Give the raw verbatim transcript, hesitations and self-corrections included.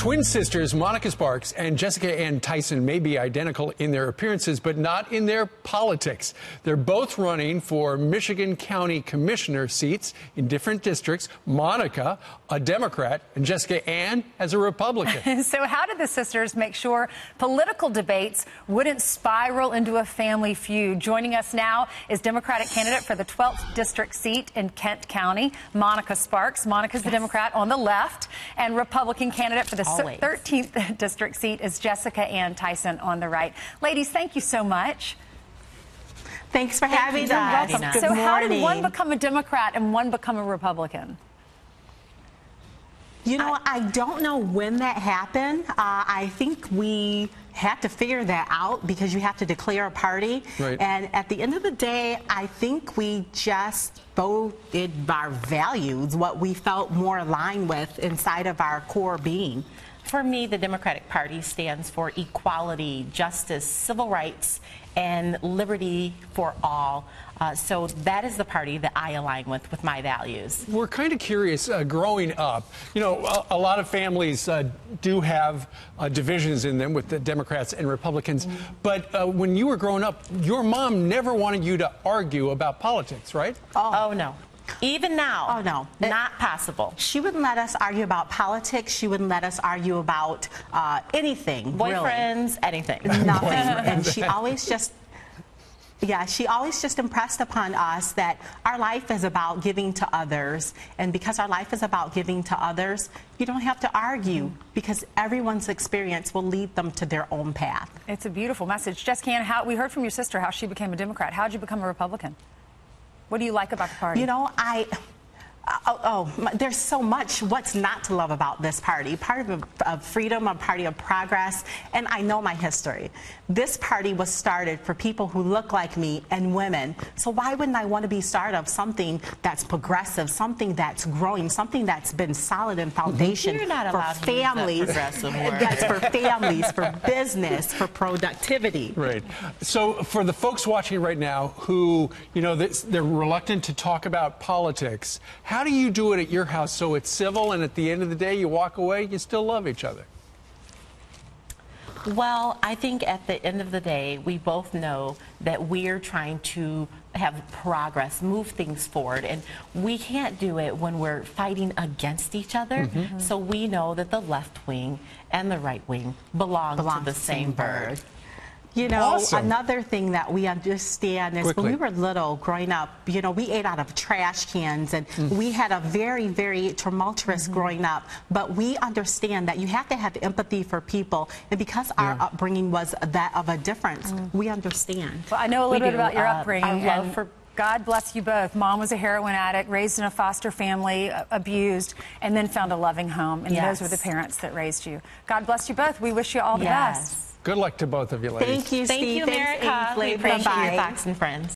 Twin sisters Monica Sparks and Jessica Ann Tyson may be identical in their appearances, but not in their politics. They're both running for Michigan County Commissioner seats in different districts. Monica, a Democrat, and Jessica Ann as a Republican. So how did the sisters make sure political debates wouldn't spiral into a family feud? Joining us now is Democratic candidate for the twelfth district seat in Kent County, Monica Sparks. Monica's the Yes. Democrat on the left, and Republican candidate for the Always. thirteenth district seat is Jessica Ann Tyson on the right. Ladies, thank you so much. Thanks for having You're us. welcome. Good So morning. how did one become a Democrat and one become a Republican? You know, I, I don't know when that happened. Uh, I think we had to figure that out because you have to declare a party. Right. And at the end of the day, I think we just voted our values, what we felt more aligned with inside of our core being. For me, the Democratic Party stands for equality, justice, civil rights, and liberty for all. Uh, so that is the party that I align with, with my values. We're kind of curious, uh, growing up, you know, a, a lot of families uh, do have uh, divisions in them with the Democrats and Republicans. Mm-hmm. But uh, when you were growing up, your mom never wanted you to argue about politics, right? Oh, oh no. Even now, Oh, no. not possible. She wouldn't let us argue about politics. She wouldn't let us argue about uh, anything, Boyfriends, anything. really. Nothing. And she always just... Yeah, she always just impressed upon us that our life is about giving to others. And because our life is about giving to others, you don't have to argue because everyone's experience will lead them to their own path. It's a beautiful message. Jessica Ann, how, we heard from your sister how she became a Democrat. How did you become a Republican? What do you like about the party? You know, I... Oh, oh my, there's so much what's not to love about this party. Part of, of freedom, a party of progress, and I know my history. This party was started for people who look like me and women. So why wouldn't I want to be started of something that's progressive, something that's growing, something that's been solid and foundation You're not for allowed to families. use that progressive word. That's for families, for business, for productivity. Right. So for the folks watching right now who, you know, they're reluctant to talk about politics, how do you do it at your house so it's civil and at the end of the day you walk away, you still love each other? Well, I think at the end of the day, we both know that we're trying to have progress, move things forward, and we can't do it when we're fighting against each other. Mm-hmm. So we know that the left wing and the right wing belong, Belong to the same bird. You know, Awesome. Another thing that we understand is Quickly. when we were little, growing up, you know, we ate out of trash cans, and mm. we had a very, very tumultuous mm-hmm. growing up. But we understand that you have to have empathy for people, and because yeah. our upbringing was that of a difference, mm. we understand. Well, I know a little We bit do. about your Uh, upbringing. our love and for God bless you both. Mom was a heroin addict, raised in a foster family, uh, abused, and then found a loving home. And Yes. those were the parents that raised you. God bless you both. We wish you all the Yes. best. Good luck to both of you, ladies. Thank you, Thank Steve. you, Thanks, America. Ainsley. We appreciate Bye-bye. you, Fox and Friends.